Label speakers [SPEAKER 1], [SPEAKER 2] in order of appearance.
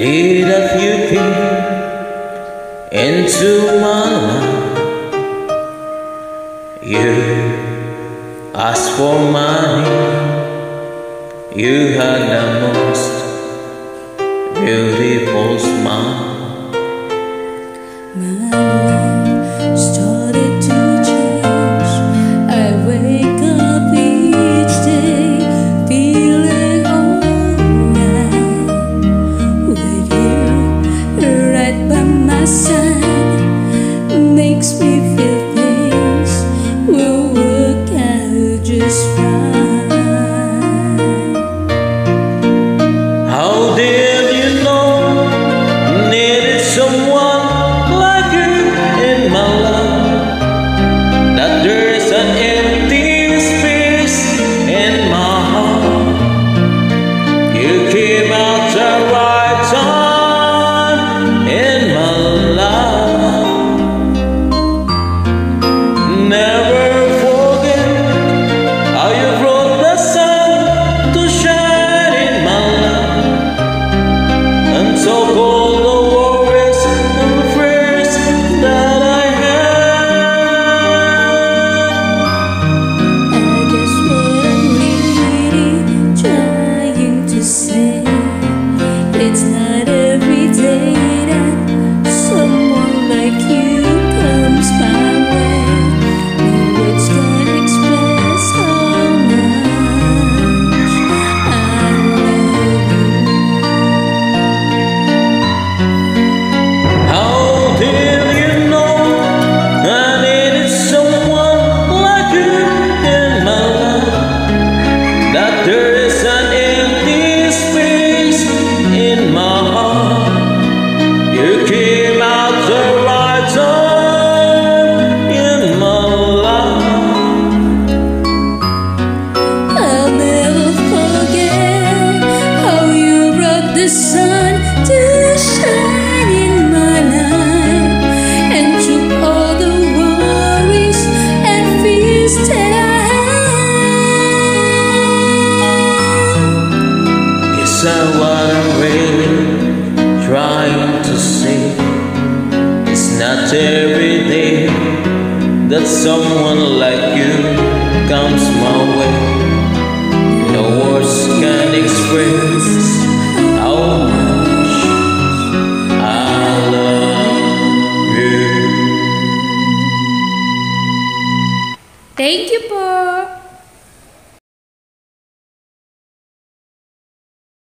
[SPEAKER 1] day that you came into my life, you asked for my hand. You had the most beautiful smile.
[SPEAKER 2] My life started to change. I wake up each day feeling alright. With you right by my side makes me feel things will work out just fine.
[SPEAKER 1] How did you know I needed someone like you in my life? That there's an empty space in my heart. You came out the right time in my life. Never forget how you brought the sun to shine in my life, and so all the worries and the fears that I had.
[SPEAKER 2] I guess what I'm really trying to say, it's not every day that someone like you comes my way. No words can express how much I love you.
[SPEAKER 1] How did you know I needed someone like you in my life? That there is an empty space in my heart. You came out the right time in my life.
[SPEAKER 2] I'll never forget how you brought the sun to shine in my life, and took all the worries and fears that I had.
[SPEAKER 1] Is that what I'm really trying to say? It's not every day that someone like you comes my way. No words can express how much I love you.
[SPEAKER 2] Thank you po.